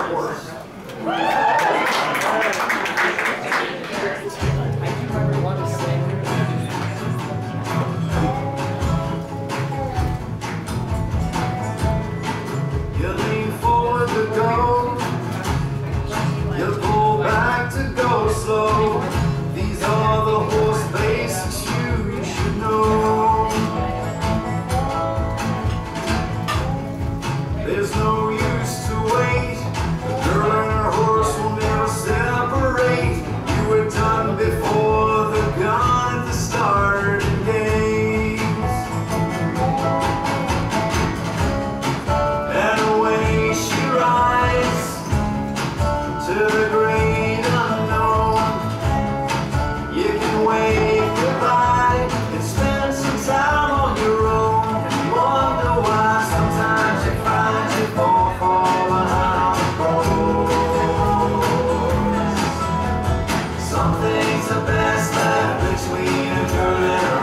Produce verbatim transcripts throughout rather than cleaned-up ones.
horse. You lean forward to go, you pull back to go slow. These are the horse basics you should know. There's no use to wait. The girl and her horse will never separate. You were done before the gun at the starting gates. And away she rides to the great unknown. You can wave goodbye and spend some time on your own. And you wonder why sometimes you find you fall, fall behind the post. Some things are best left between a girl and her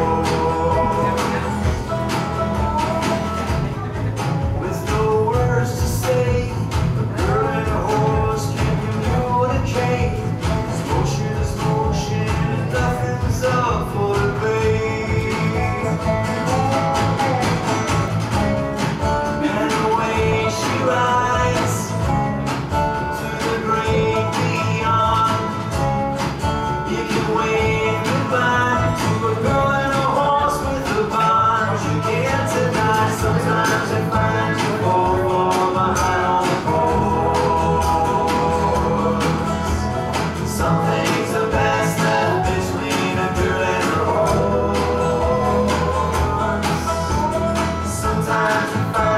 horse. With no words to say, a girl and a horse can communicate. This motion is motion and nothing's up for debate. And away she rides to the great beyond. You can wave goodbye to a girl and a horse with a bond. But you can't deny sometimes they find you fall, fall behind on the post. Some things are best left between a girl and her horse. Sometimes you find